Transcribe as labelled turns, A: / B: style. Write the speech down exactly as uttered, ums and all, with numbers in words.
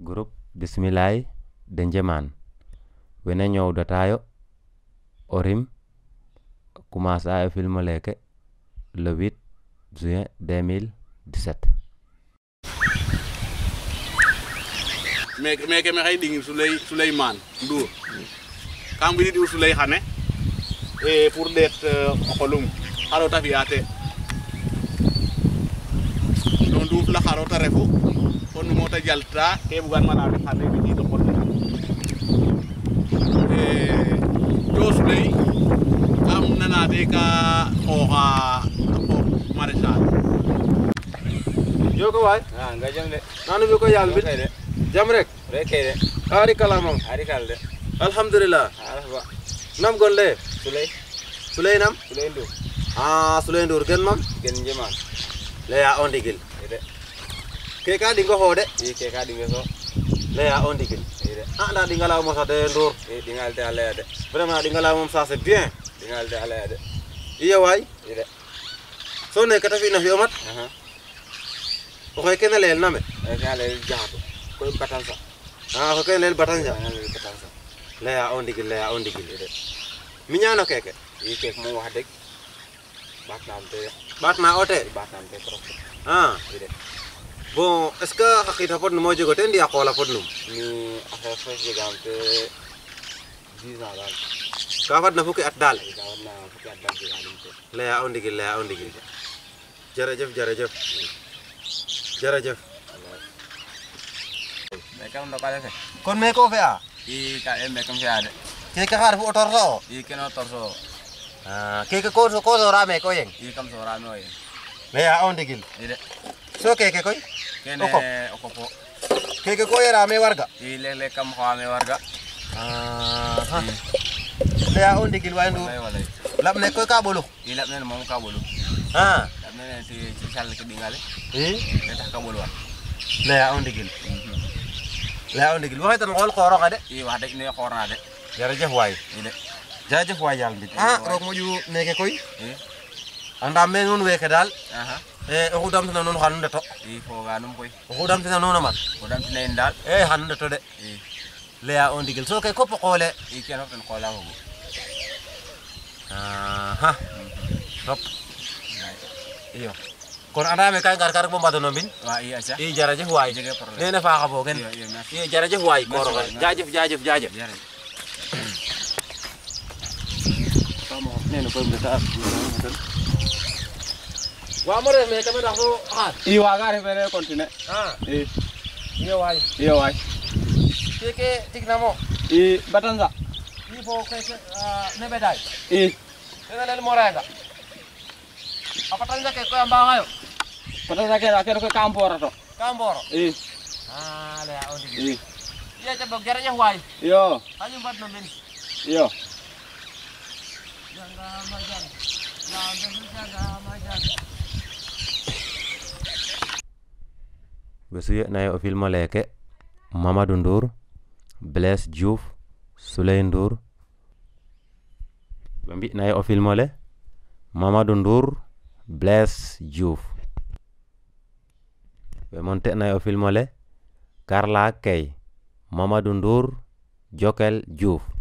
A: groupe bismillahi de njeman wene ñowdatayo orim commença e film leke le huit juin deux mille dix-sept
B: meke meke me xay ding Souley Souleymane Ndour kam bi di Souley xane e pour det o xolum xaro ta fiate non duuf la xaro ta refu kon mo ta jalta ke bugan mana bi xane bi di do xol e to Souley am nana de ka xoxa ko maraîchage
C: joko way
D: ah nga jam de
C: nanu bi ko yal bi jam rek
D: rek de
C: ari kalamam
D: ari kal de
C: alhamdulillah
D: alhamdulillah
C: nam golle
D: Souley
C: Souley nam
D: Souley Ndour
C: ah Souley Ndour gen mam
D: gen njeman
C: leya on digil
D: de
C: ke ka dingo hode
D: i ke ka dinga so
C: leya on digil
D: de
C: ah nda dingala mo sa de Ndour
D: e dingal de ala de
C: vraiment dingala mom ça c'est bien
D: dingal de ala de
C: iya way
D: de
C: so ne kata fi na fi omat
D: aha
C: o xoy kene leel name
D: e ka le jaxatu ko batansa
C: ah ko kene leel batanja
D: ana le batansa
C: leya on digil leya on digil mi ñano keke
D: i ke mo wax deg batnam te
C: batna ote
D: batnam te trop
C: ah
D: de
C: bon est ce que xaqita pod no mo jego ten ya xola pod num
D: ni affaire fa jegam te dix ans dal
C: ka fadna fukki at dal
D: ka wana fukki at dal jegam te
C: leya on digil leya on digil jërëjëf jërëjëf jërëjëf
D: me kam no kala fe
C: kon me ko fe a
D: i ka e me kam fe ade
C: ke ka xaar fu otor so
D: i keno torso
C: ah ke ko so ko so rame ko yeng
D: i kam so rame o ye
C: leya on digil
D: i de
C: so ke ke koy
D: kene
C: Oko.
D: o kopo
C: ke ke ko rame warga
D: i le le kam xawame warga
C: ah leya on digil way ndur
D: walay walay
C: lab ne koy ka bolu
D: i lab nen mom ka bolu
C: ah
D: lab nen ti ci sal ke dingale
C: eh
D: te tax ka bolu wa
C: leya on digil leya on digil waxay tan xol xoro de
D: i wax deg ne xorna de
C: jërëjëf waay
D: i de
C: jërëjëf waay yàlla mbit ah roog moƴu neke koy
D: i
C: anda me nuun weke daal
D: aha
C: e oxu damtina nuun xanu ndeto
D: i foga num koy
C: oxu damtina nuun a mat
D: o dam tine in dal
C: e xanu ndeto de
D: i
C: leya on ndigil so kay kopo qoole
D: i keno ten xola fogu
C: aha top iyo kon anda me kay ngar ka rek bo mbadano mbin
D: wa i aca
C: i jërëjëf waay
D: jege problème
C: nene faaxa bogen
D: iyo iyo merci
C: i jërëjëf waay
D: Merci
C: kooro
D: waay,
C: xe jaajëf jaajëf jaajëf
D: jere
C: nene koy mbeta wa mo ref me kame ndax so xaar
D: i waga ref mene continuer
C: ah
D: i
C: iyo waay
D: iyo waay
C: keke tigna mo
D: i batanza
C: i fo keke nebeday
D: i
C: kene lel morenga a fatanja ke koy a mbaxayo
D: batanza ke kene koy kam porato
C: ka mboro
D: i
C: ah leya o ndigil
D: i
C: iya ca bog jërëjëf waay
D: iyo
C: xaƴi mbad no mbin
D: iyo
C: jangama jang lambe jangama jang
A: ɓe suyetnayi o film leke Mamadou Ndour Blaise Diouf Souley Ndour ɓe mbi'nayi o film le Mamadou Ndour Blaise Diouf ɓe monte'nayi o film le Karla Key Mamadou Ndour Jokel Diouf